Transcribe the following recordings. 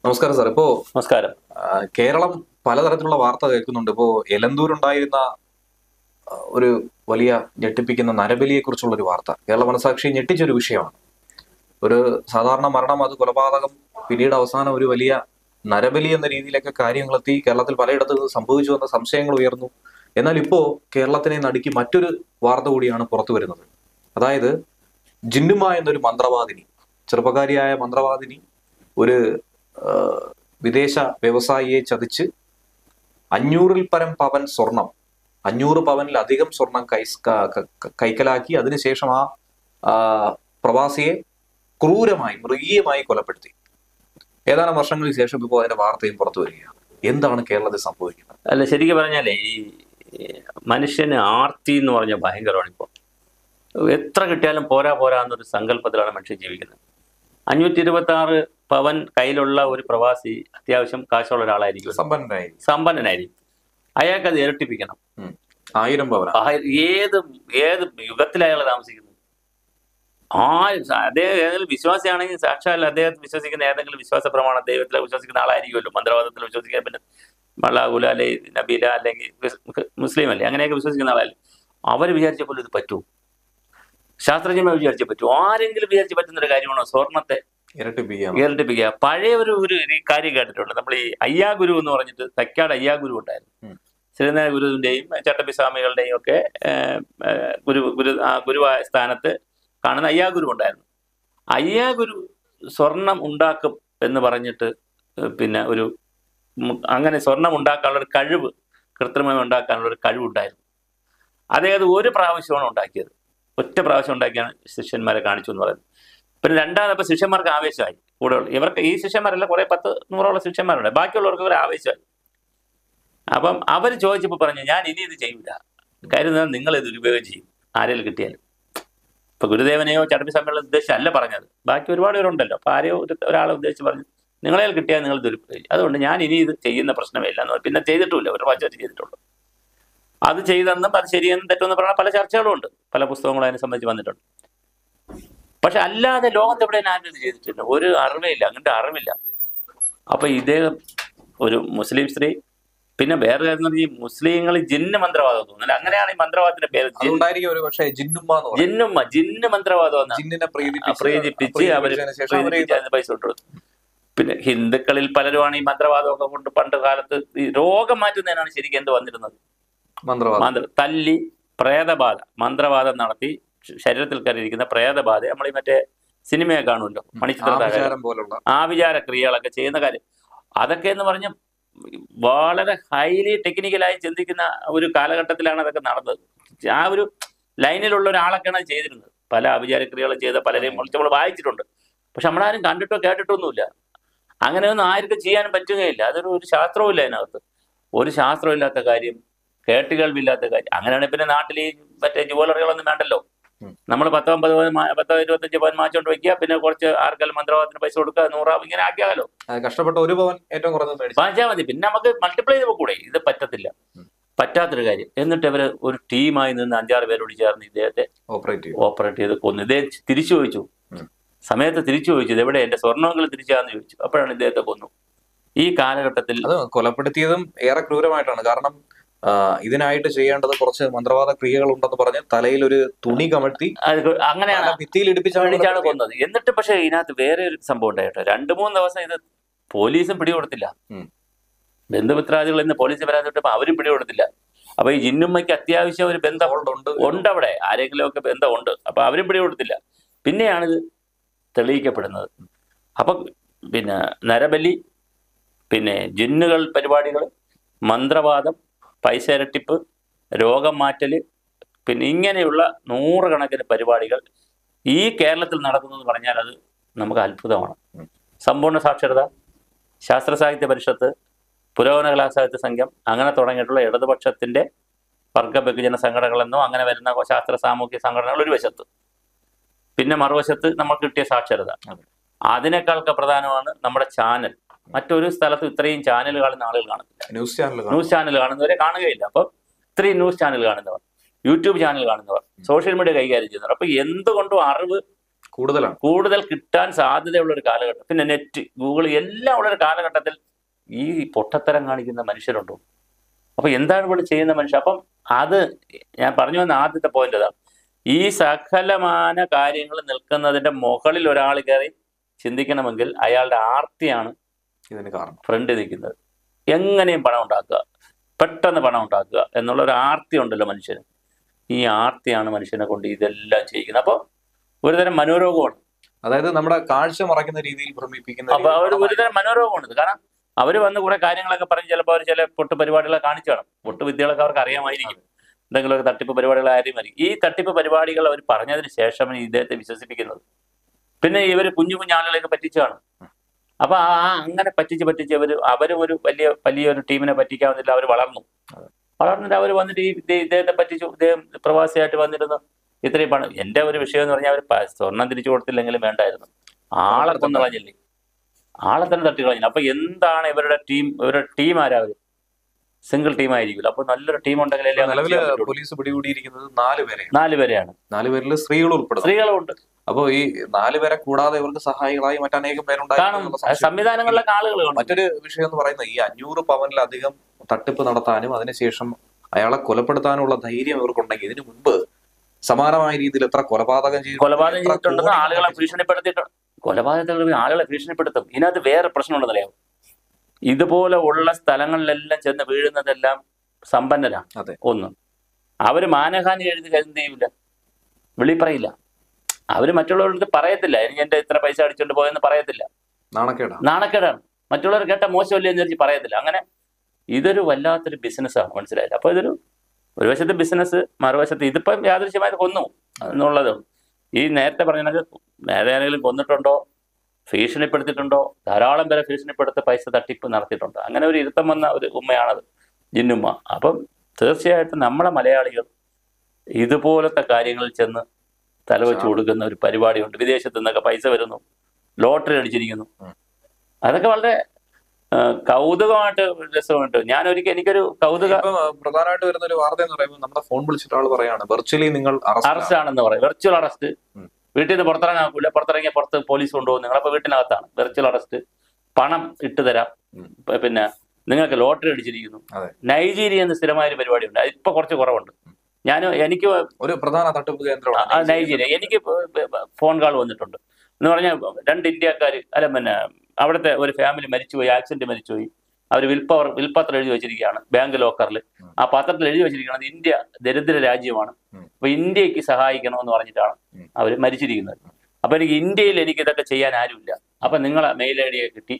നമസ്കാരം സാർ. ഇപ്പോ നമസ്കാരം. കേരളം പലതരത്തിലുള്ള വാർത്ത കേൾക്കുന്നുണ്ട്. ഇപ്പോ എലന്തൂരുണ്ടായിരുന്ന ഒരു വലിയ ഞെട്ടിപ്പിക്കുന്ന നരബലിയെ കുറിച്ചുള്ള ഒരു വാർത്ത കേരള മനസാക്ഷി ഞെട്ടിച്ചൊരു വിഷയമാണ്. ഒരു സാധാരണ മരണം, അത് കൊലപാതകം, പിന്നീട് അവസാനം ഒരു വലിയ നരബലി എന്ന രീതിയിലൊക്കെ കാര്യങ്ങളെത്തി. കേരളത്തിൽ പലയിടത്ത് ഇത് സംഭവിച്ചു എന്ന സംശയങ്ങൾ ഉയർന്നു. എന്നാൽ ഇപ്പോ കേരളത്തിനെ നടുക്കി മറ്റൊരു വാർത്ത കൂടിയാണ് പുറത്തു വരുന്നത്. അതായത് ജിന്നുമ എന്നൊരു മന്ത്രവാദിനി, ചെറുപ്പക്കാരിയായ മന്ത്രവാദിനി ഒരു വിദേശ വ്യവസായിയെ ചതിച്ച് 500-ൽ പരം പവൻ സ്വർണം, 500 പവനിലധികം സ്വർണം കൈക്കലാക്കി അതിനുശേഷം ആ പ്രവാസിയെ ക്രൂരമായി മൃഗീയമായി കൊലപ്പെടുത്തി. ഏതാനും വർഷങ്ങൾക്ക് ശേഷം ഇപ്പോൾ അതിന്റെ വാർത്തയും പുറത്തു വരികയാണ്. എന്താണ് കേരളത്തിൽ സംഭവിക്കുന്നത്? അല്ല, ശരിക്കും പറഞ്ഞാലേ ഈ മനുഷ്യന് ആർത്തി എന്ന് പറഞ്ഞാൽ ഭയങ്കരമാണ്. ഇപ്പോൾ എത്ര കിട്ടിയാലും പോരാ പോരാ എന്നൊരു സങ്കല്പത്തിലാണ് മനുഷ്യൻ ജീവിക്കുന്നത്. 526 പവൻ കയ്യിലുള്ള ഒരു പ്രവാസി അത്യാവശ്യം കാശുള്ള ഒരാളായിരിക്കും, സമ്പന്നനായിരിക്കും. അയാൾക്ക് അത് ഇരട്ടിപ്പിക്കണം. 1000 പവൻ. ഏത് ഏത് യുഗത്തിൽ അയാൾ താമസിക്കുന്നത്? അദ്ദേഹം ഏതെങ്കിലും വിശ്വാസിയാണെങ്കിൽ സാക്ഷാൽ അദ്ദേഹം വിശ്വസിക്കുന്ന ഏതെങ്കിലും വിശ്വാസ പ്രമാണം, ദൈവത്തിൽ വിശ്വസിക്കുന്ന ആളായിരിക്കുമല്ലോ. മന്ത്രവാദത്തിൽ വിശ്വസിക്കാൻ പിന്നെ മള്ളാഹുല അല്ലെ നബീല അല്ലെങ്കിൽ മുസ്ലിം അല്ലേ, അങ്ങനെയൊക്കെ വിശ്വസിക്കുന്ന ആളല്ലേ. അവർ വിചാരിച്ച പോലും ഇത് പറ്റൂ? ശാസ്ത്രജ്ഞന്മാർ വിചാരിച്ചേ പറ്റൂ? ആരെങ്കിലും വിചാരിച്ച് പറ്റുന്നൊരു കാര്യമാണോ സ്വർണത്തെ ഇരട്ടിപ്പിക്കുക? പഴയ ഒരു കാര്യം കേട്ടിട്ടുണ്ട്. നമ്മൾ ഈ അയ്യാഗുരു എന്ന് പറഞ്ഞിട്ട് തക്കാട് അയ്യാഗുരു ഉണ്ടായിരുന്നു. ശ്രീനാരായണ ഗുരുവിന്റെയും ചട്ടമ്പി സ്വാമികളുടെയും ഒക്കെ ഗുരുവായ സ്ഥാനത്ത് കാണുന്ന അയ്യാഗുരു ഉണ്ടായിരുന്നു. അയ്യാഗുരു സ്വർണം ഉണ്ടാക്കും എന്ന് പറഞ്ഞിട്ട് പിന്നെ അങ്ങനെ സ്വർണം ഉണ്ടാക്കാനുള്ള ഒരു കഴിവ്, കൃത്രിമം ഉണ്ടാക്കാനുള്ള ഒരു കഴിവുണ്ടായിരുന്നു. അദ്ദേഹം ഒരു പ്രാവശ്യമാണ് ഉണ്ടാക്കിയത്. ഒറ്റ പ്രാവശ്യം ഉണ്ടാക്കിയാണ് ശിഷ്യന്മാരെ കാണിച്ചു എന്ന് പറയുന്നത്. പിന്നെ രണ്ടാമതപ്പോൾ ശിഷ്യന്മാർക്ക് ആവേശമായി. ഇവർക്ക് ഈ ശിഷ്യന്മാരല്ല, കുറെ 10-100ഓളം ശിഷ്യന്മാരുണ്ട്. ബാക്കിയുള്ളവർക്ക് ഒരു ആവേശമായി. അപ്പം അവർ ചോദിച്ചപ്പോൾ പറഞ്ഞു, ഞാൻ ഇനി ഇത് ചെയ്യില്ല. കാര്യം നിങ്ങൾ ഇത് ദുരുപയോഗം ചെയ്യും ആരെങ്കിലും കിട്ടിയാലും. ഇപ്പൊ ഗുരുദേവനെയോ ചട്ടമ്പി സ്വാമികളെ ഉദ്ദേശിച്ചല്ല പറഞ്ഞത്, ബാക്കി ഒരുപാട് പേരുണ്ടല്ലോ. അപ്പൊ ആരെയോ ഒരാളെ ഉദ്ദേശിച്ച് പറഞ്ഞു, നിങ്ങളെ കിട്ടിയാൽ നിങ്ങൾ ദുരുപയോഗം. അതുകൊണ്ട് ഞാൻ ഇനി ഇത് ചെയ്യുന്ന പ്രശ്നമില്ല എന്ന് പറഞ്ഞു. പിന്നെ ചെയ്തിട്ടുമില്ല, ഒരു പ്രാവശ്യം ചെയ്തിട്ടുള്ളൂ. അത് ചെയ്തെന്നും അത് ശരിയെന്നും തെറ്റെന്ന് പറഞ്ഞാൽ പല ചർച്ചകളും ഉണ്ട്, പല പുസ്തകങ്ങളും അതിനെ സംബന്ധിച്ച് വന്നിട്ടുണ്ട്. പക്ഷെ അല്ലാതെ ലോകത്ത് എവിടെ ആരും ഇത് ചെയ്തിട്ടില്ല, ഒരു അറിവില്ല, അങ്ങനത്തെ അറിവില്ല. അപ്പൊ ഇദ്ദേഹം ഒരു മുസ്ലിം സ്ത്രീ, പിന്നെ വേറെ കാര്യം പറഞ്ഞാൽ ഈ മുസ്ലിങ്ങൾ ജിന്ന് മന്ത്രവാദം തോന്നുന്നില്ല, അങ്ങനെയാണ് ഈ മന്ത്രവാദത്തിന്റെ പേര്. ജിന്ന് മന്ത്രവാദം പ്രീതിപ്പിച്ച് അവര് പൈസ കൊടുത്തു. പിന്നെ ഹിന്ദുക്കളിൽ പലരുമാണ് ഈ മന്ത്രവാദമൊക്കെ കൊണ്ട് പണ്ട് കാലത്ത് ഈ രോഗം മാറ്റുന്നതിനാണ് ശരിക്കും എന്ത് വന്നിരുന്നത്, തല്ലി പ്രേതബാധ, മന്ത്രവാദം നടത്തി ശരീരത്തിൽ കയറിയിരിക്കുന്ന പ്രേതബാധ. നമ്മൾ ഈ മറ്റേ സിനിമയെ കാണുമല്ലോ, മണിച്ചിത്ര ആഭിചാര ക്രിയകളൊക്കെ ചെയ്യുന്ന കാര്യം. അതൊക്കെ എന്ന് പറഞ്ഞ വളരെ ഹൈലി ടെക്നിക്കലായി ചിന്തിക്കുന്ന ഒരു കാലഘട്ടത്തിലാണ് അതൊക്കെ നടന്നത്. ആ ഒരു ലൈനിലുള്ള ഒരാളൊക്കെയാണ് അത് ചെയ്തിരുന്നത്. പല ആഭിചാര ക്രിയകളും ചെയ്ത പലരെയും നമ്മൾ വായിച്ചിട്ടുണ്ട്. പക്ഷെ നമ്മളാരും കണ്ടിട്ടോ കേട്ടിട്ടോ ഒന്നുമില്ല. അങ്ങനെയൊന്നും ആർക്കും ചെയ്യാനും പറ്റുകയില്ല. ഒരു ശാസ്ത്രവും ഇല്ല അതിനകത്ത്. ഒരു ശാസ്ത്രമില്ലാത്ത കാര്യം, കേട്ടുകേൾവില്ലാത്ത കാര്യം. അങ്ങനെയാണെങ്കിൽ പിന്നെ നാട്ടിൽ ഈ മറ്റേ ജുവലറികളൊന്നും വേണ്ടല്ലോ. നമ്മൾ 10-25 പവൻ മാച്ചോണ്ട് വെക്കുക, പിന്നെ കുറച്ച് ആർക്കെല്ലാം മന്ത്രവാദത്തിന് പൈസ കൊടുക്കുക, 100 ഇങ്ങനെ ആക്കിയാലോ. കഷ്ടപ്പെട്ട 1 പവൻ ഏറ്റവും കുറഞ്ഞത് വാങ്ങിച്ചാൽ മതി. പിന്നെ നമുക്ക് മൾട്ടിപ്ലൈ ചെയ്ത് കൂടെ. ഇത് പറ്റത്തില്ല, പറ്റാത്തൊരു കാര്യം. എന്നിട്ട് അവര് ഒരു ടീമായി നിന്ന് 5-6 പേരോട് ചേർന്ന് ഇദ്ദേഹത്തെ ഓപ്പറേറ്റ് ചെയ്ത് കൊന്നു. ഇദ്ദേഹം തിരിച്ചു ചോദിച്ചു, സമയത്ത് തിരിച്ചു ചോദിച്ചു, എവിടെ എന്റെ സ്വർണ്ണമെങ്കിലും തിരിച്ചാന്ന് ചോദിച്ചു. അപ്പോഴാണ് ഇദ്ദേഹത്തെ കൊന്നു. ഈ കാലഘട്ടത്തിൽ കൊലപ്പെടുത്തിയതും ഏറെ ക്രൂരമായിട്ടാണ്. കാരണം ഇതിനായിട്ട് ചെയ്യേണ്ടത് കുറച്ച് മന്ത്രവാദ ക്രിയകൾ ഉണ്ടെന്ന് പറഞ്ഞ് തലയിൽ ഒരു തുണി കമഴ്ത്തി അങ്ങനെയാണ് ഭിത്തിയിൽ ഇടിപ്പിച്ചാണ് കൊന്നത്. എന്നിട്ട് പക്ഷെ ഇതിനകത്ത് വേറെ ഒരു സംഭവം ഉണ്ടായിട്ടോ. 2-3 ദിവസം ഇത് പോലീസും പിടികൊടുത്തില്ല. ബന്ധുമിത്രാദികൾ ഇന്ന് പോലീസ് വരാൻ തൊട്ടപ്പോൾ അവരും പിടികൊടുത്തില്ല. അപ്പൊ ഈ ജിന്നുമ്മയ്ക്ക് അത്യാവശ്യം ഒരു ബന്ധം ഉണ്ട്, അവിടെ ആരെങ്കിലും ഒക്കെ ബന്ധമുണ്ട്. അപ്പൊ അവരും പിടികൊടുത്തില്ല. പിന്നെയാണിത് തെളിയിക്കപ്പെടുന്നത്. അപ്പൊ പിന്നെ നരബലി, പിന്നെ ജിന്നുകൾ പരിപാടികൾ, മന്ത്രവാദം, പൈസ ഇരട്ടിപ്പ്, രോഗം മാറ്റല്, പിന്നെ ഇങ്ങനെയുള്ള 100 കണക്കിന് പരിപാടികൾ ഈ കേരളത്തിൽ നടക്കുന്നതെന്ന് പറഞ്ഞാൽ അത് നമുക്ക് അത്ഭുതമാണ്. സമ്പൂർണ്ണ സാക്ഷരത, ശാസ്ത്ര സാഹിത്യ പരിഷത്ത്, പുരോഗമന കലാസാഹിത്യ സംഘം, അങ്ങനെ തുടങ്ങിയിട്ടുള്ള ഇടതുപക്ഷത്തിന്റെ വർഗ ബഹുജന സംഘടനകളെന്നോ അങ്ങനെ വരുന്ന ശാസ്ത്ര സാമൂഹ്യ സംഘടനകൾ ഒരു വശത്ത്, പിന്നെ മറുവശത്ത് നമുക്ക് കിട്ടിയ സാക്ഷരത. അതിനേക്കാളൊക്കെ പ്രധാനമാണ് നമ്മുടെ ചാനൽ. മറ്റൊരു സ്ഥലത്തും ഇത്രയും ചാനൽ കാണുന്ന ആളുകൾ കാണത്തില്ല. ന്യൂസ് ചാനൽ കാണുന്നവരെ കാണുകയില്ല. അപ്പം ഇത്രയും ന്യൂസ് ചാനൽ കാണുന്നവർ, യൂട്യൂബ് ചാനൽ കാണുന്നവർ, സോഷ്യൽ മീഡിയ കൈകാര്യം ചെയ്യുന്നവർ. അപ്പൊ എന്തുകൊണ്ടും അറിവ് കൂടുതൽ കിട്ടാൻ സാധ്യതയുള്ള ഒരു കാലഘട്ടം. പിന്നെ നെറ്റ്, ഗൂഗിൾ എല്ലാം ഉള്ള ഒരു കാലഘട്ടത്തിൽ ഈ പൊട്ടത്തരം കാണിക്കുന്ന മനുഷ്യരുണ്ടോ? അപ്പൊ എന്താണ് ഇവിടെ ചെയ്യുന്ന മനുഷ്യർ? അപ്പം അത് ഞാൻ പറഞ്ഞു വന്ന ആദ്യത്തെ പോയിന്റ് അതാണ്. ഈ സകലമാന കാര്യങ്ങൾ നിൽക്കുന്നതിന്റെ മുകളിൽ ഒരാൾ കയറി ചിന്തിക്കണമെങ്കിൽ അയാളുടെ ആർത്തിയാണ് ഇതിന് കാരണം. ഫ്രണ്ട് നിൽക്കുന്നത്. എങ്ങനെയും പണം ഉണ്ടാക്കുക, പെട്ടെന്ന് പണം ഉണ്ടാക്കുക എന്നുള്ള ഒരു ആർത്തി ഉണ്ടല്ലോ മനുഷ്യന്. ഈ ആർത്തിയാണ് മനുഷ്യനെ കൊണ്ട് ഇതെല്ലാം ചെയ്യിക്കുന്നത്. അപ്പോൾ ഒരുതരം മനോരോഗമാണ്. അതായത് നമ്മുടെ കാഴ്ച മറയ്ക്കുന്ന രീതിയിൽ ഭ്രമിപ്പിക്കുന്ന. അപ്പൊ അവർ ഒരുതരം മനോരോഗമാണ്. കാരണം അവർ വന്ന് കുറെ കാര്യങ്ങളൊക്കെ പറഞ്ഞ് ചിലപ്പോൾ അവർ ചില പൊട്ട് പരിപാടികളൊക്കെ കാണിച്ചു കാണും. പൊട്ട് വിദ്യകളൊക്കെ അവർക്ക് അറിയാമായിരിക്കും. എന്തെങ്കിലുമൊക്കെ തട്ടിപ്പ് പരിപാടികൾ ആയിരിക്കും. ഈ തട്ടിപ്പ് പരിപാടികൾ അവർ പറഞ്ഞതിന് ശേഷമാണ് ഇദ്ദേഹത്തെ വിശ്വസിപ്പിക്കുന്നത്. പിന്നെ ഇവർ കുഞ്ഞു കുഞ്ഞു ആളുകളെയൊക്കെ പറ്റിച്ചു കാണും. അപ്പൊ അങ്ങനെ പറ്റിച്ച് അവരും ഒരു വലിയൊരു ടീമിനെ പറ്റിക്കാവുന്നില്ല. അവർ വളർന്നിട്ട് അവർ വന്നിട്ട് ഇദ്ദേഹത്തെ പറ്റിച്ചു. ഇദ്ദേഹം പ്രവാസിയായിട്ട് വന്നിരുന്നു. ഇത്രയും പണം. എന്റെ ഒരു വിഷയം എന്ന് പറഞ്ഞാൽ അവർ സ്വർണം തിരിച്ചു കൊടുത്തില്ലെങ്കിലും വേണ്ടായിരുന്നു. ആളെ കൊന്നു കളഞ്ഞില്ലേ, ആളെ തന്നെ തട്ടി കളഞ്ഞില്ല. അപ്പൊ എന്താണ് ഇവരുടെ ടീം ആരാ? അവര് സിംഗിൾ ടീം ആയിരിക്കില്ല. അപ്പൊ നല്ലൊരു ടീം ഉണ്ടെങ്കിൽ പോലീസ് പിടികൂടിയിരിക്കുന്നത് 4 പേരെയാണ്. 4 പേരിൽ സ്ത്രീകളും ഉണ്ട്. അപ്പൊ ഈ 4 പേരെ കൂടാതെ ഇവർക്ക് സഹായികളായി മറ്റനേകം പേരുണ്ടാകും. സംവിധാനങ്ങളിലൊക്കെ ആളുകൾ. മറ്റൊരു വിഷയം എന്ന് പറയുന്നത് ഈ 500 പവനിലധികം തട്ടിപ്പ് നടത്താനും അതിനുശേഷം അയാളെ കൊലപ്പെടുത്താനുള്ള ധൈര്യം ഇവർക്കുണ്ടെങ്കിൽ ഇതിനു മുൻപ് സമാനമായ രീതിയിൽ എത്ര കൊലപാതകം ചെയ്തിട്ടുണ്ടെന്ന് ആളുകളെ ഭീഷണിപ്പെടുത്തിയിട്ടുണ്ട്. കൊലപാതകത്തിൽ ആളുകളെ ഭീഷണിപ്പെടുത്തും. ഇതിനകത്ത് വേറെ പ്രശ്നമുണ്ടെന്നറിയാം. ഇതുപോലെ ഉള്ള സ്ഥലങ്ങളിലെല്ലാം ചെന്ന് വീഴുന്നതെല്ലാം സമ്പന്നരാണ്. ഒന്ന്, അവര് മാനഹാനി എഴുതി എന്ത് ചെയ്യില്ല, വെളി പറയില്ല. അവര് മറ്റുള്ളവരുടെ പറയത്തില്ല, എനിക്ക് എന്റെ ഇത്ര പൈസ അടിച്ചോണ്ട് പോയെന്ന് പറയത്തില്ല. നാണക്കേടാണ്. മറ്റുള്ളവർ കേട്ട മോശമല്ലേ എന്ന് വെച്ച് പറയത്തില്ല. അങ്ങനെ ഇതൊരു വല്ലാത്തൊരു ബിസിനസ്സാണ്. മനസ്സിലായില്ല? അപ്പൊ ഇതൊരു ഒരു വശത്ത് ബിസിനസ്, മറുവശത്ത് ഇതിപ്പം യാദൃശ്യമായിട്ട് കൊന്നു എന്നുള്ളത്. ഈ നേരത്തെ പറഞ്ഞത് ഏതെങ്കിലും കൊന്നിട്ടുണ്ടോ, ഭീഷണിപ്പെടുത്തിയിട്ടുണ്ടോ? ധാരാളം പേരെ ഭീഷണിപ്പെടുത്തി പൈസ തട്ടിപ്പ് നടത്തിയിട്ടുണ്ട്. അങ്ങനെ ഒരു ഇരുത്തം വന്ന ഒരു ഉമ്മയാണത്, ജിന്നുമ്മ. അപ്പം തീർച്ചയായിട്ടും നമ്മളെ മലയാളികൾ ഇതുപോലത്തെ കാര്യങ്ങളിൽ ചെന്ന് തലവെച്ച് കൊടുക്കുന്ന ഒരു പരിപാടിയുണ്ട്. വിദേശത്ത് നിന്നൊക്കെ പൈസ വരുന്നു, ലോട്ടറി അടിച്ചിരിക്കുന്നു. അതൊക്കെ വളരെ കൗതുകമായിട്ട് രസമായിട്ട് എനിക്കൊരു പ്രധാനമായിട്ട് വരുന്ന ഒരു വാർത്ത എന്ന് പറയുമ്പോൾ നമ്മുടെ ഫോൺ വിളിച്ചിട്ട് ആൾ പറയാണ് വെർച്വലി നിങ്ങൾ അറസ്റ്റ് ആണെന്ന് പറയും. Virtual arrest. വീട്ടിൽ നിന്ന് പുറത്തിറങ്ങാക്കൂല, പുറത്തിറങ്ങിയ പുറത്ത് പോലീസ് കൊണ്ടുപോകും. നിങ്ങളപ്പോ വീട്ടിനകത്താണ്. വെർച്വൽ അറസ്റ്റ്, പണം ഇട്ട് തരാം, പിന്നെ നിങ്ങൾക്ക് ലോട്ടറി അടിച്ചിരിക്കുന്നു. നൈജീരിയ എന്ന് സ്ഥിരമായ ഒരു പരിപാടി ഉണ്ട്. അതിപ്പോ കുറച്ച് കുറവുണ്ട്. എനിക്ക് ഒരു പ്രധാന തട്ടിപ്പ് കേന്ദ്രമാണ് നൈജീരിയ. എനിക്ക് ഫോൺ കാൾ വന്നിട്ടുണ്ട് എന്ന് പറഞ്ഞാൽ 2 ഇന്ത്യക്കാർ പിന്നെ അവിടുത്തെ ഒരു ഫാമിലി മരിച്ചുപോയി, ആക്സിഡന്റ് മരിച്ചുപോയി. അവർ വിൽപ്പത്രം എഴുതി വെച്ചിരിക്കുകയാണ് ബാങ്ക് ലോക്കറിൽ. ആ പത്രത്തിൽ എഴുതി വെച്ചിരിക്കുന്നത് ഇന്ത്യ ദരിദ്ര രാജ്യമാണ്, അപ്പൊ ഇന്ത്യക്ക് സഹായിക്കണമെന്ന് പറഞ്ഞിട്ടാണ് അവർ മരിച്ചിരിക്കുന്നത്. അപ്പൊ ഇന്ത്യയിൽ എനിക്ക് ഇതൊക്കെ ചെയ്യാൻ ആരുമില്ല. അപ്പൊ നിങ്ങളെ മെയിൽ ഐ ഡി കിട്ടി,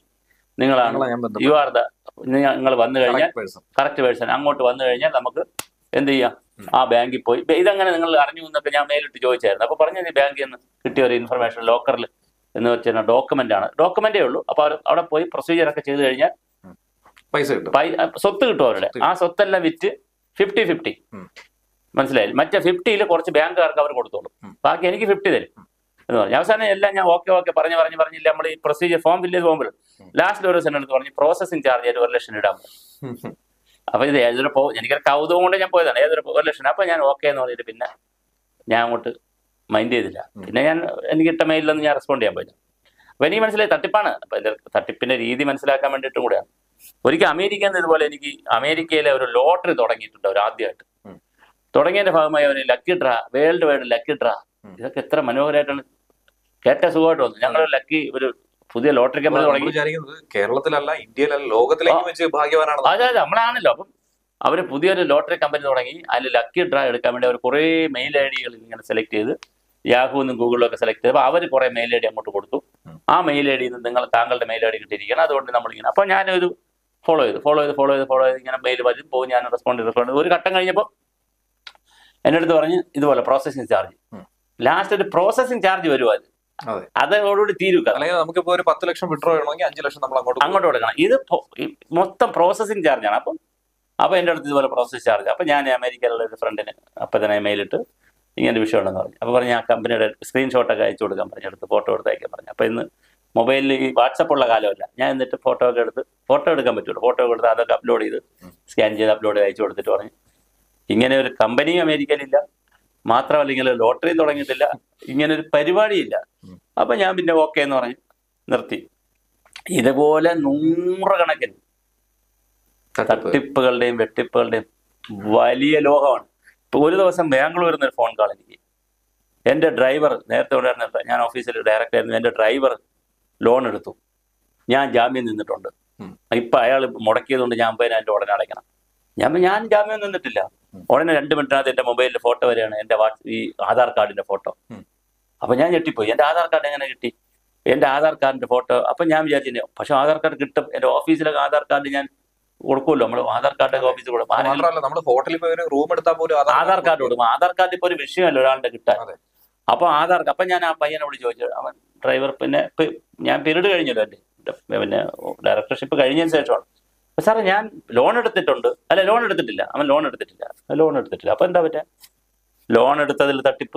നിങ്ങൾ വന്നു കഴിഞ്ഞാൽ കറക്റ്റ് പേഴ്സൺ അങ്ങോട്ട് വന്നു കഴിഞ്ഞാൽ നമുക്ക് എന്ത് ചെയ്യാം, ആ ബാങ്കിൽ പോയി ഇതെങ്ങനെ നിങ്ങൾ അറിഞ്ഞു എന്നൊക്കെ ഞാൻ നേരിട്ട് ചോദിച്ചായിരുന്നു. അപ്പൊ പറഞ്ഞു ബാങ്കിൽ നിന്ന് കിട്ടിയ ഒരു ഇൻഫർമേഷൻ ലോക്കറിൽ എന്ന് വെച്ചാൽ ഡോക്യുമെന്റേ ഉള്ളൂ. അപ്പൊ അവിടെ പോയി പ്രൊസീജിയർ ഒക്കെ ചെയ്ത് കഴിഞ്ഞാൽ സ്വത്ത് കിട്ടും അവരുടെ. ആ സ്വത്തെല്ലാം വിറ്റ് 50-50 മനസ്സിലായില്ല. മറ്റേ 50 കുറച്ച് ബാങ്കുകാർക്ക് അവർ കൊടുത്തോളും, ബാക്കി എനിക്ക് 50 തരും എന്ന് പറഞ്ഞു. അവസാനം എല്ലാം ഞാൻ ഓക്കെ പറഞ്ഞില്ല. നമ്മൾ ഈ പ്രൊസീജിയർ ഫോം ഫില്ല് ചെയ്ത് പോകുമ്പോൾ ലാസ്റ്റ് ഒരു ദിവസം എടുത്ത് പറഞ്ഞു പ്രോസസിങ് ചാർജ് ആയിട്ട് 1 ലക്ഷം ഇടാൻ പോകും. അപ്പൊ ഇത് എനിക്കൊരു കൗതുകം കൊണ്ട് ഞാൻ പോയതാണ്. 1 ലക്ഷം. അപ്പൊ ഞാൻ ഓക്കെ എന്ന് പറഞ്ഞിട്ട് പിന്നെ ഞാൻ അങ്ങോട്ട് മൈൻഡ് ചെയ്തില്ല. പിന്നെ എനിക്ക് ഇട്ട മെയിലൊന്നും ഞാൻ റെസ്പോണ്ട് ചെയ്യാൻ പോയില്ല. അപ്പൊ എനിക്ക് മനസ്സിലായി തട്ടിപ്പാണ്. അപ്പൊ തട്ടിപ്പിന്റെ രീതി മനസ്സിലാക്കാൻ വേണ്ടിയിട്ടും കൂടെയാണ്. ഒരിക്കൽ അമേരിക്കയിൽ നിന്ന് ഇതുപോലെ എനിക്ക് അമേരിക്കയിലെ ഒരു ലോട്ടറി തുടങ്ങിയിട്ടുണ്ട്. അവർ ആദ്യമായിട്ട് തുടങ്ങിയതിന്റെ ഭാഗമായി അവർ lucky draw, world wide lucky draw. ഇതൊക്കെ എത്ര മനോഹരമായിട്ടാണ്, കേട്ട സുഖമായിട്ട് വന്നു. ഞങ്ങൾ ഒരു പുതിയ ലോട്ടറി കമ്പനി തുടങ്ങി. കേരളത്തിലല്ല, ഇന്ത്യയിലല്ല, ലോകത്തിലേക്ക് വെച്ച് ഭാഗ്യവാനാണ്. അതെ നമ്മളാണല്ലോ. അപ്പം അവര് പുതിയൊരു ലോട്ടറി കമ്പനി തുടങ്ങി. അതിൽ ലക്കി ഡ്രാ എടുക്കാൻ വേണ്ടി അവർ കുറേ മെയിൽ ഐ ഡികൾ ഇങ്ങനെ സെലക്ട് ചെയ്ത് യാഹൂന്നും ഗൂഗിളിലും ഒക്കെ സെലക്ട് ചെയ്തപ്പോൾ അവർ കുറെ മെയിൽ ഐ ഡി അങ്ങോട്ട് കൊടുത്തു. ആ മെയിൽ ഐ ഡിയിൽ നിന്ന് താങ്കളുടെ മെയിൽ ഐ ഡി കിട്ടിയിരിക്കണം, അതുകൊണ്ട് നമ്മളിങ്ങനെ. അപ്പോൾ ഞാനൊരു ഫോളോ ചെയ്ത് ഇങ്ങനെ മെയിൽ വരും പോകും. ഞാൻ റെസ്പോണ്ട് ചെയ്ത് ഒരു ഘട്ടം കഴിഞ്ഞപ്പോൾ എൻ്റെ അടുത്ത് പറഞ്ഞ് ഇതുപോലെ പ്രോസസ്സിംഗ് ചാർജ്, ലാസ്റ്റ് ഒരു പ്രോസസ്സിംഗ് ചാർജ് വരുമോ, അതോടുകൂടി തീരുക. നമുക്കിപ്പോ ഒരു 10 ലക്ഷം വിഡ്രോ ചെയ്യണമെങ്കിൽ 5 ലക്ഷം നമ്മൾ അങ്ങോട്ട് കൊടുക്കണം. ഇത് മൊത്തം പ്രോസസ്സിംഗ് ചാർജാണ്. അപ്പൊ എൻ്റെ അടുത്ത് ഇതുപോലെ പ്രോസസ് ചാർജ്. അപ്പൊ ഞാൻ അമേരിക്കയിലുള്ള ഒരു ഫ്രണ്ടിന് അപ്പം തന്നെ മെയിലിട്ട് ഇങ്ങനെ വിഷയം ഉണ്ടെന്ന് പറഞ്ഞു. അപ്പോൾ പറഞ്ഞ് ആ കമ്പനിയുടെ സ്ക്രീൻഷോട്ടൊക്കെ അയച്ചു കൊടുക്കാൻ പറഞ്ഞു, എടുത്ത് ഫോട്ടോ എടുത്ത് അയക്കാൻ പറഞ്ഞു. അപ്പോൾ ഇന്ന് മൊബൈലിൽ ഈ വാട്സപ്പ് ഉള്ള കാലമല്ല. ഞാൻ എന്നിട്ട് ഫോട്ടോ ഒക്കെ എടുത്ത് ഫോട്ടോ എടുക്കാൻ പറ്റുള്ളൂ. ഫോട്ടോ എടുത്ത് അതൊക്കെ അപ്ലോഡ് ചെയ്ത് സ്കാൻ ചെയ്ത് അപ്ലോഡ് ചെയ്ത് അയച്ചു കൊടുത്തിട്ട് പറഞ്ഞു ഇങ്ങനെ ഒരു കമ്പനിയും അമേരിക്കയിലില്ല, മാത്രമല്ല ഇങ്ങനെ ലോട്ടറി തുടങ്ങിയിട്ടില്ല, ഇങ്ങനെ ഒരു പരിപാടിയില്ല. അപ്പൊ ഞാൻ പിന്നെ ഓക്കെ എന്ന് പറഞ്ഞ് നിർത്തി. ഇതുപോലെ നൂറുകണക്കിന് തട്ടിപ്പുകളുടെയും വെട്ടിപ്പുകളുടെയും വലിയ ലോകമാണ്. ഇപ്പൊ ഒരു ദിവസം ബാംഗ്ലൂരിൽ നിന്ന് ഒരു ഫോൺ കാൾ എനിക്ക്. എൻ്റെ ഡ്രൈവർ, നേരത്തെ ഉണ്ടായിരുന്ന ഞാൻ ഓഫീസിൽ ഡയറക്റ്റ് ആയിരുന്നു, എൻ്റെ ഡ്രൈവർ ലോൺ എടുത്തു, ഞാൻ ജാമ്യം നിന്നിട്ടുണ്ട്, ഇപ്പൊ അയാൾ മുടക്കിയതുകൊണ്ട് ഞാൻ 50,000 ഉടനെ അടയ്ക്കണം. ഞാൻ ജാമ്യം നിന്നിട്ടില്ല. ഉടനെ 2 മിനിറ്റിനകത്ത് എൻ്റെ മൊബൈലിൽ ഫോട്ടോ വരികയാണ്, എൻ്റെ ഈ ആധാർ കാർഡിന്റെ ഫോട്ടോ. അപ്പൊ ഞാൻ ഞെട്ടിപ്പോയി, എൻ്റെ ആധാർ കാർഡ് എങ്ങനെ കിട്ടി, എൻ്റെ ആധാർ കാർഡിന്റെ ഫോട്ടോ. അപ്പൊ ഞാൻ വിചാരിച്ചു പക്ഷെ ആധാർ കാർഡ് കിട്ടും, എൻ്റെ ഓഫീസിലൊക്കെ ആധാർ കാർഡ് ഞാൻ കൊടുക്കുമല്ലോ, നമ്മൾ ആധാർ കാർഡൊക്കെ ഓഫീസിൽ കൊടുക്കും, ആധാർ കാർഡ് കൊടുക്കും. ആധാർ കാർഡ് ഇപ്പൊ ഒരു വിഷയമല്ല ഒരാളുടെ കിട്ടാൻ. അപ്പൊ അപ്പൊ ഞാൻ ആ പയ്യനോട് ചോദിച്ചു, അവൻ ഡ്രൈവർ, പിന്നെ ഞാൻ പീരീഡ് കഴിഞ്ഞല്ലോ, എൻ്റെ പിന്നെ ഡയറക്ടർഷിപ്പ് കഴിഞ്ഞതിന് ശേഷമാണ്. അപ്പൊ സാറേ ഞാൻ ലോൺ എടുത്തിട്ടുണ്ട്. അല്ല ലോൺ എടുത്തിട്ടില്ല, അവൻ ലോൺ എടുത്തിട്ടില്ല. അപ്പൊ എന്താ പറ്റുക, ലോൺ എടുത്തതിൽ തട്ടിപ്പ്,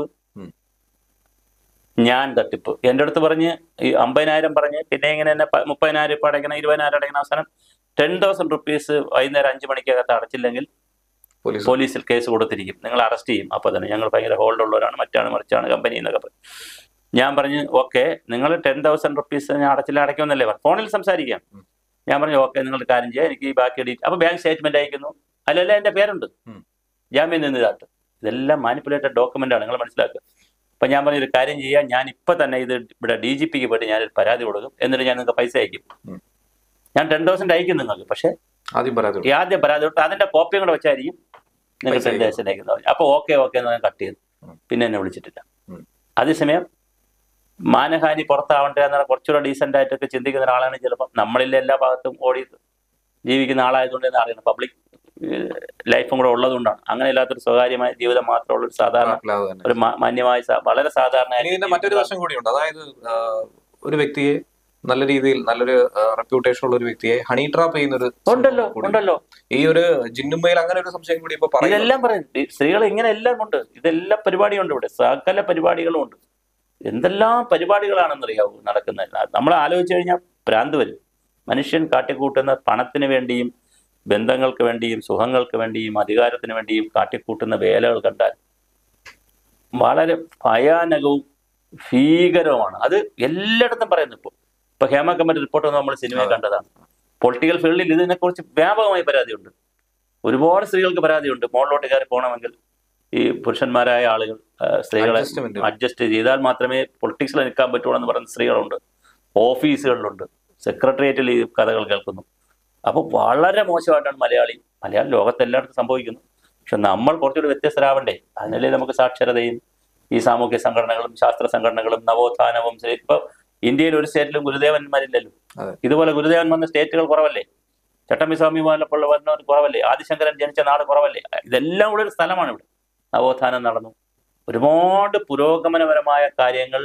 ഞാൻ തട്ടിപ്പ്. എൻ്റെ അടുത്ത് പറഞ്ഞ് ഈ 50,000 പറഞ്ഞ്, പിന്നെ ഇങ്ങനെ തന്നെ 30,000 ഇപ്പൊ അടയ്ക്കണം, 20,000 അടയ്ക്കണം. അവസാനം 10,000 rupees വൈകുന്നേരം 5 മണിക്കകത്ത് അടച്ചില്ലെങ്കിൽ പോലീസിൽ കേസ് കൊടുത്തിരിക്കും, നിങ്ങൾ അറസ്റ്റ് ചെയ്യും. അപ്പൊ തന്നെ ഞങ്ങൾ ഭയങ്കര ഹോൾഡ് ഉള്ളവരാണ്, മറിച്ചാണ് കമ്പനി എന്നൊക്കെ പറയും. ഞാൻ പറഞ്ഞു ഓക്കെ, നിങ്ങൾ 10,000 rupees ഞാൻ അടയ്ക്കുമെന്നല്ലേ പറഞ്ഞു, ഫോണിൽ സംസാരിക്കാം. ഞാൻ പറഞ്ഞു ഓക്കെ, നിങ്ങളുടെ കാര്യം ചെയ്യാം, എനിക്ക് ഈ ബാക്കി അപ്പൊ ബാങ്ക് സ്റ്റേറ്റ്മെന്റ് അയക്കുന്നു, അല്ലല്ല എൻ്റെ പേരുണ്ട്, ജാമ്യം നിന്നതായിട്ട്. ഇതെല്ലാം മാനിപ്പുലേറ്റഡ് ഡോക്യുമെന്റ് ആണ്, നിങ്ങൾ മനസ്സിലാക്കുക. അപ്പൊ ഞാൻ പറഞ്ഞൊരു കാര്യം ചെയ്യാം, ഞാൻ ഇപ്പൊ തന്നെ ഇത് ഇവിടെ DGPക്ക് പോയിട്ട് ഞാനൊരു പരാതി കൊടുക്കും, എന്നിട്ട് ഞാൻ നിങ്ങൾക്ക് പൈസ അയക്കും. ഞാൻ 10,000 അയക്കും നിങ്ങൾക്ക്, പക്ഷെ ആദ്യം പരാതി കൊടുത്ത് അതിന്റെ കോപ്പിയും കൂടെ വെച്ചായിരിക്കും നിങ്ങൾ 10,000 അയക്കുന്നത്. അപ്പൊ ഓക്കെ എന്ന് ഞാൻ കട്ട് ചെയ്തു, പിന്നെ എന്നെ വിളിച്ചിട്ടില്ല. അതേസമയം മാനഹാനി പുറത്താവണ്ടേ എന്നുള്ള കുറച്ചുകൂടെ ഡീസെന്റ് ആയിട്ടൊക്കെ ചിന്തിക്കുന്ന ഒരാളാണ് ചിലപ്പോൾ. നമ്മളിലെ എല്ലാ ഭാഗത്തും ഓടി ജീവിക്കുന്ന ആളായതുകൊണ്ട് തന്നെ അറിയണം, പബ്ലിക് ലൈഫും കൂടെ ഉള്ളതുകൊണ്ടാണ്. അങ്ങനെ ഇല്ലാത്തൊരു സ്വകാര്യമായ ജീവിതം മാത്രമുള്ള ഒരു സാധാരണ ഒരു മാന്യമായ വളരെ സാധാരണ മറ്റൊരു വശം കൂടിയുണ്ട്. അതായത് ഒരു വ്യക്തിയെ നല്ല രീതിയിൽ നല്ലൊരു റെപ്യൂട്ടേഷൻ ഉള്ള ഒരു വ്യക്തിയെ ഹണി ട്രാപ്പ് ചെയ്യുന്നൊരു ഉണ്ടല്ലോ. ഈ ഒരു ജിന്നുമ്മയിൽ അങ്ങനെ ഒരു സംശയം കൂടി ഇപ്പൊ ഇതെല്ലാം പറയും സ്ത്രീകൾ, ഇങ്ങനെ എല്ലാം ഉണ്ട്, ഇതെല്ലാം പരിപാടിയുണ്ട് ഇവിടെ, സകല പരിപാടികളും ഉണ്ട്. എന്തെല്ലാം പരിപാടികളാണെന്നറിയാവൂ നടക്കുന്നത്. നമ്മൾ ആലോചിച്ചു കഴിഞ്ഞാൽ ഭ്രാന്ത് വരും. മനുഷ്യൻ കാട്ടിക്കൂട്ടുന്ന പണത്തിന് വേണ്ടിയും ബന്ധങ്ങൾക്ക് വേണ്ടിയും സുഖങ്ങൾക്ക് വേണ്ടിയും അധികാരത്തിന് വേണ്ടിയും കാട്ടിക്കൂട്ടുന്ന വേലകൾ കണ്ടാൽ വളരെ ഭയാനകവും ഭീകരവുമാണ്. അത് എല്ലായിടത്തും പറയുന്നു. ഇപ്പൊ ഹേമ കമ്മിറ്റി റിപ്പോർട്ട് നമ്മൾ സിനിമയെ കണ്ടതാണ്. പൊളിറ്റിക്കൽ ഫീൽഡിൽ ഇതിനെക്കുറിച്ച് വ്യാപകമായി പരാതിയുണ്ട്, ഒരുപാട് സ്ത്രീകൾക്ക് പരാതിയുണ്ട്. മുകളിലോട്ട് കയറി പോകണമെങ്കിൽ ഈ പുരുഷന്മാരായ ആളുകൾ സ്ത്രീകളെ അഡ്ജസ്റ്റ് ചെയ്താൽ മാത്രമേ പൊളിറ്റിക്സിൽ നിൽക്കാൻ പറ്റുള്ളൂ എന്ന് പറയുന്ന സ്ത്രീകളുണ്ട്, ഓഫീസുകളിലുണ്ട്, സെക്രട്ടേറിയറ്റിൽ ഈ കഥകൾ കേൾക്കുന്നു. അപ്പോൾ വളരെ മോശമായിട്ടാണ് മലയാളി ലോകത്തെല്ലായിടത്തും സംഭവിക്കുന്നു. പക്ഷെ നമ്മൾ കുറച്ചുകൂടി വ്യത്യസ്തരാവണ്ടേ? അതിനല്ലേ നമുക്ക് സാക്ഷരതയും ഈ സാമൂഹ്യ സംഘടനകളും ശാസ്ത്ര സംഘടനകളും നവോത്ഥാനവും. ഇപ്പൊ ഇന്ത്യയിൽ ഒരു സ്റ്റേറ്റിലും ഗുരുദേവന്മാരില്ലല്ലോ. ഇതുപോലെ ഗുരുദേവൻ വന്ന സ്റ്റേറ്റുകൾ കുറവല്ലേ? ചട്ടമ്പി പോലുള്ള വന്നവർ കുറവല്ലേ? ആദിശങ്കരൻ ജനിച്ച നാട് കുറവല്ലേ? ഇതെല്ലാം കൂടെ ഒരു സ്ഥലമാണ് ഇവിടെ. നവോത്ഥാനം നടന്നു, ഒരുപാട് പുരോഗമനപരമായ കാര്യങ്ങൾ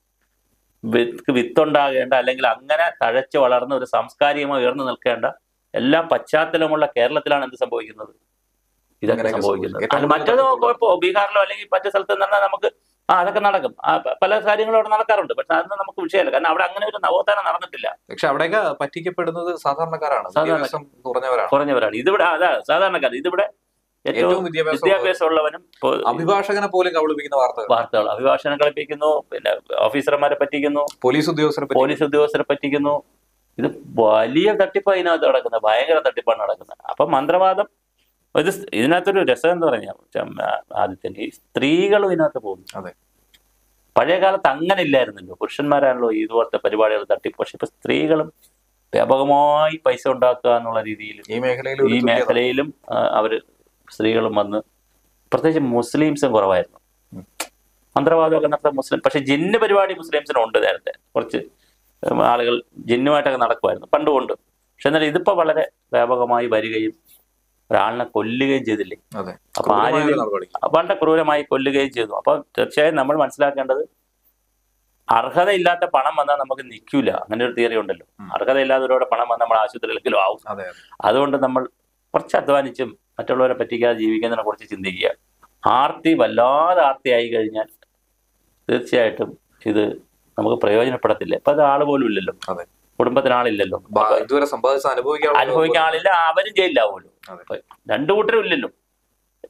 വിത്തുണ്ടാകേണ്ട, അല്ലെങ്കിൽ അങ്ങനെ തഴച്ചു വളർന്ന ഒരു സാംസ്കാരികമായി ഉയർന്നു നിൽക്കേണ്ട എല്ലാ പശ്ചാത്തലമുള്ള കേരളത്തിലാണ് എന്ത് സംഭവിക്കുന്നത്? ഇതൊക്കെ സംഭവിക്കുന്നത്. മറ്റേതോ കുഴപ്പമോ ബീഹാറിലോ അല്ലെങ്കിൽ മറ്റു സ്ഥലത്ത് നിന്നാൽ നമുക്ക് അതൊക്കെ നടക്കും, പല കാര്യങ്ങളും അവിടെ നടക്കാറുണ്ട്. പക്ഷെ അതൊന്നും നമുക്ക് വിഷയമല്ല, കാരണം അവിടെ അങ്ങനെ ഒരു നവോത്ഥാനം നടന്നിട്ടില്ല. പക്ഷെ അവിടെയൊക്കെ പറ്റിക്കപ്പെടുന്നത് സാധാരണക്കാരാണ്, കുറഞ്ഞവരാണ്. ഇതിവിടെ സാധാരണക്കാർ. ഇതിവിടെ ഏറ്റവും വിദ്യാഭ്യാസമുള്ളവനും അഭിഭാഷകനെ പോലും കബളിപ്പിക്കുന്ന വാർത്തകൾ അഭിഭാഷകനെ കളിപ്പിക്കുന്നു, പിന്നെ ഓഫീസർമാരെ പറ്റിക്കുന്നു, പോലീസ് ഉദ്യോഗസ്ഥരെ പറ്റിക്കുന്നു. ഇത് വലിയ തട്ടിപ്പാണ് ഇതിനകത്ത് നടക്കുന്നത്, ഭയങ്കര തട്ടിപ്പാണ് നടക്കുന്നത്. അപ്പൊ മന്ത്രവാദം ഇതിനകത്തൊരു രസം എന്ന് പറഞ്ഞാൽ ആദ്യത്തിന് ഈ സ്ത്രീകളും ഇതിനകത്ത് പോകുന്നു. പഴയ കാലത്ത് അങ്ങനെ ഇല്ലായിരുന്നല്ലോ, പുരുഷന്മാരാണല്ലോ ഇതുപോലത്തെ പരിപാടികൾ തട്ടിപ്പ്. പക്ഷെ ഇപ്പൊ സ്ത്രീകളും വ്യാപകമായി പൈസ ഉണ്ടാക്കുക എന്നുള്ള രീതിയിൽ ഈ മേഖലയിലും അവര് സ്ത്രീകളും വന്ന്, പ്രത്യേകിച്ച് മുസ്ലിംസും കുറവായിരുന്നു മന്ത്രവാദമൊക്കെ നടത്താൻ മുസ്ലിം. പക്ഷെ ജിന്ന് പരിപാടി മുസ്ലിംസിനും ഉണ്ട്. നേരത്തെ കുറച്ച് ആളുകൾ ജിന്നുമായിട്ടൊക്കെ നടക്കുമായിരുന്നു പണ്ടുകൊണ്ട്. പക്ഷെ എന്നാലും ഇതിപ്പോ വളരെ വ്യാപകമായി വരികയും ഒരാളിനെ കൊല്ലുകയും ചെയ്തില്ലേ? അപ്പൊ ആ രീതിയിൽ വളരെ ക്രൂരമായി കൊല്ലുകയും ചെയ്തു. അപ്പൊ തീർച്ചയായും നമ്മൾ മനസ്സിലാക്കേണ്ടത്, അർഹതയില്ലാത്ത പണം വന്നാൽ നമുക്ക് നിൽക്കൂല. അങ്ങനെ ഒരു തിയറി ഉണ്ടല്ലോ, അർഹതയില്ലാത്തവരോടെ പണം വന്നാൽ നമ്മൾ ആശുപത്രിയിലേക്കും ആവും. അതുകൊണ്ട് നമ്മൾ കുറച്ച് അധ്വാനിച്ചും മറ്റുള്ളവരെ പറ്റിക്കാതെ ജീവിക്കുന്നതിനെ കുറിച്ച് ചിന്തിക്കുക. വല്ലാതെ ആർത്തിയായി കഴിഞ്ഞാൽ തീർച്ചയായിട്ടും ഇത് നമുക്ക് പ്രയോജനപ്പെടത്തില്ല. ഇപ്പൊ അത് ആള് പോലും ഇല്ലല്ലോ, കുടുംബത്തിന് ആളില്ലല്ലോ, അനുഭവിക്കാൻ ആളില്ല, അവരും ജയിലിലാവുമല്ലോ. രണ്ടു കൂട്ടരും ഇല്ലല്ലോ.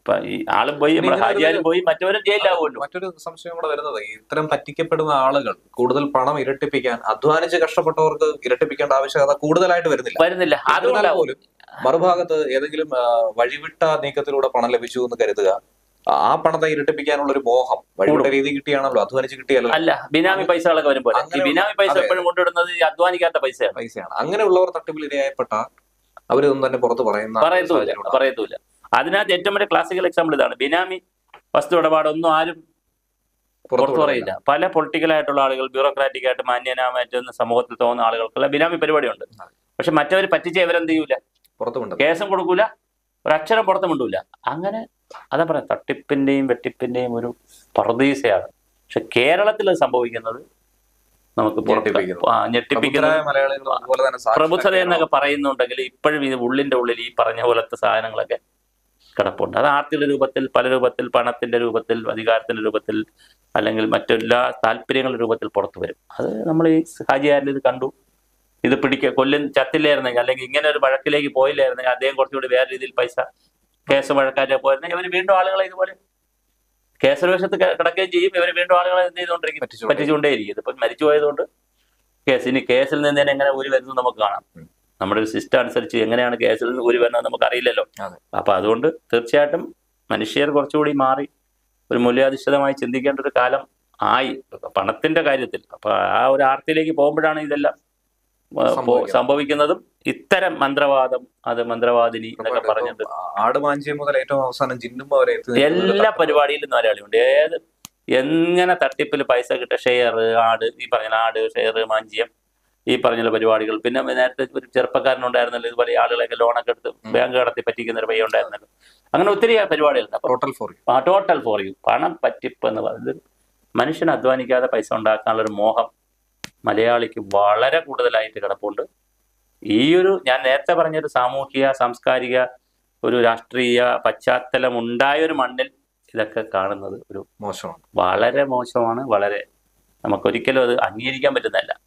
ഇപ്പൊ ഈ ആളും പോയി നമ്മുടെ ഹാജിയാരും പോയി മറ്റവരും ജയിലാവുമല്ലോ. മറ്റൊരു സംശയം കൂടെ വരുന്നത്, ഇത്തരം പറ്റിക്കപ്പെടുന്ന ആളുകൾ കൂടുതൽ പണം ഇരട്ടിപ്പിക്കാൻ അധ്വാനിച്ച് കഷ്ടപ്പെട്ടവർക്ക് ഇരട്ടിപ്പിക്കേണ്ട ആവശ്യകത കൂടുതലായിട്ട് വരുന്നില്ല. അതുകൊണ്ടാവും പോലും മറുഭാഗത്ത് ഏതെങ്കിലും വഴിവിട്ട നീക്കത്തിലൂടെ പണം ലഭിച്ചു എന്ന് കരുതുക, ആ പണത്തെ ഇരട്ടിപ്പിക്കാനുള്ള ഒരു മോഹം വഴിവിട്ട രീതി കിട്ടിയാണല്ലോ, അധ്വാനിച്ച് കിട്ടിയല്ലോ. അല്ല, ബിനാമി പൈസകളൊക്കെ വരുമ്പോൾ ഈ ബിനാമി പൈസ എപ്പോഴും കൊണ്ടിടുന്നത് ഈ അധ്വാനിക്കാത്ത പൈസയാണ്. അങ്ങനെയുള്ളവർ തട്ടിപ്പിൽ ഇരയായപ്പെട്ട അവരൊന്നും തന്നെ പുറത്ത് പറയത്തൂല. അതിനകത്ത് ഏറ്റവും വലിയ ക്ലാസിക്കൽ എക്സാമ്പിൾ ഇതാണ്. ബിനാമി വസ്തു ഇടപാടൊന്നും ആരും പുറത്തു പറയില്ല. പല പൊളിറ്റിക്കലായിട്ടുള്ള ആളുകൾ, ബ്യൂറോക്രാറ്റിക് ആയിട്ട് മാന്യനാമായിട്ട് സമൂഹത്തിൽ തോന്നുന്ന ആളുകൾക്കുള്ള ബിനാമി പരിപാടിയുണ്ട്. പക്ഷെ മറ്റവർ പറ്റിച്ച ഇവരെന്ത് ചെയ്യൂല, കേസും കൊടുക്കൂല, ഒരക്ഷരം പുറത്ത് മിണ്ടൂല. അങ്ങനെ അതാ പറയാം, തട്ടിപ്പിന്റെയും വെട്ടിപ്പിന്റെയും ഒരു പറുദീസയാണ്. പക്ഷെ കേരളത്തിൽ അത് സംഭവിക്കുന്നത് നമുക്ക് ഞെട്ടിപ്പിക്കുന്ന പ്രബുദ്ധത എന്നൊക്കെ പറയുന്നുണ്ടെങ്കിൽ ഇപ്പോഴും ഇത് ഉള്ളിന്റെ ഉള്ളിൽ ഈ പറഞ്ഞ പോലത്തെ സാധനങ്ങളൊക്കെ കിടപ്പുണ്ട്. അത് ആർത്തിയുടെ രൂപത്തിൽ, പല രൂപത്തിൽ, പണത്തിന്റെ രൂപത്തിൽ, അധികാരത്തിന്റെ രൂപത്തിൽ, അല്ലെങ്കിൽ മറ്റെല്ലാ താല്പര്യങ്ങളുടെ രൂപത്തിൽ പുറത്തു വരും. അത് നമ്മൾ ഈ ഹാജിയാരിൽ ഇത് കണ്ടു. ഇത് ചത്തില്ലായിരുന്നെങ്കിൽ, അല്ലെങ്കിൽ ഇങ്ങനെ ഒരു വഴക്കിലേക്ക് പോയില്ലായിരുന്നെങ്കിൽ, അദ്ദേഹം കുറച്ചുകൂടി വേറെ രീതിയിൽ പൈസ കേസ് വഴക്കാരെ പോയിരുന്നെങ്കിൽ ഇവർ വീണ്ടും ആളുകളെ ഇതുപോലെ കേസരവശത്ത് കിടക്കുകയും ചെയ്യും. ഇവർ വീണ്ടും ആളുകളെ എന്ത് ചെയ്തുകൊണ്ടിരിക്കും, പറ്റിച്ചുകൊണ്ടേയിരിക്കും. ഇതിപ്പം മരിച്ചു പോയതുകൊണ്ട് ഇനി കേസിൽ നിന്ന് തന്നെ എങ്ങനെ ഊരി വരുന്നത് നമുക്ക് കാണാം. നമ്മുടെ ഒരു സിസ്റ്റം അനുസരിച്ച് എങ്ങനെയാണ് കേസിൽ നിന്ന് ഊരി വരുന്നത് നമുക്ക് അറിയില്ലല്ലോ. അപ്പൊ അതുകൊണ്ട് തീർച്ചയായിട്ടും മനുഷ്യർ കുറച്ചുകൂടി മാറി ഒരു മൂല്യാധിഷ്ഠിതമായി ചിന്തിക്കേണ്ട ഒരു കാലം ആയി പണത്തിന്റെ കാര്യത്തിൽ. അപ്പൊ ആ ഒരു ആർത്തിയിലേക്ക് പോകുമ്പോഴാണ് ഇതെല്ലാം സംഭവിക്കുന്നതും. ഇത്തരം മന്ത്രവാദം, അത് മന്ത്രവാദിനി എന്നൊക്കെ പറഞ്ഞിട്ട് ആടുമാഞ്ചിയം മുതൽ ഏറ്റവും അവസാനം ജിന്നും വരെ എല്ലാ പരിപാടിയിലും മലയാളിയുണ്ട്. എങ്ങനെ തട്ടിപ്പിൽ പൈസ കിട്ടുക, ഷെയർ, ഈ പറഞ്ഞ ആട്, ഷെയർ, മാഞ്ചിയം, ഈ പറഞ്ഞ പരിപാടികൾ. പിന്നെ നേരത്തെ ഒരു ചെറുപ്പക്കാരനുണ്ടായിരുന്നല്ലോ ഇതുപോലെ ആളുകളൊക്കെ ലോണൊക്കെ എടുത്ത് ബാങ്ക് കടത്തി പറ്റിക്കുന്ന ഒരു പയ്യ ഉണ്ടായിരുന്നല്ലോ. അങ്ങനെ ഒത്തിരി പരിപാടികളുണ്ട്. Total for you. പണം പറ്റിപ്പ് എന്ന് പറയുന്നത് മനുഷ്യൻ അധ്വാനിക്കാതെ പൈസ ഉണ്ടാക്കാനുള്ളൊരു മോഹം മലയാളിക്ക് വളരെ കൂടുതലായിട്ട് കിടപ്പുണ്ട്. ഈ ഒരു ഞാൻ നേരത്തെ പറഞ്ഞൊരു സാമൂഹിക, സാംസ്കാരിക, ഒരു രാഷ്ട്രീയ പശ്ചാത്തലം ഉണ്ടായ ഒരു മണ്ണിൽ ഇതൊക്കെ കാണുന്നത് ഒരു വളരെ മോശമാണ്. നമുക്കൊരിക്കലും അത് അംഗീകരിക്കാൻ പറ്റുന്നതല്ല.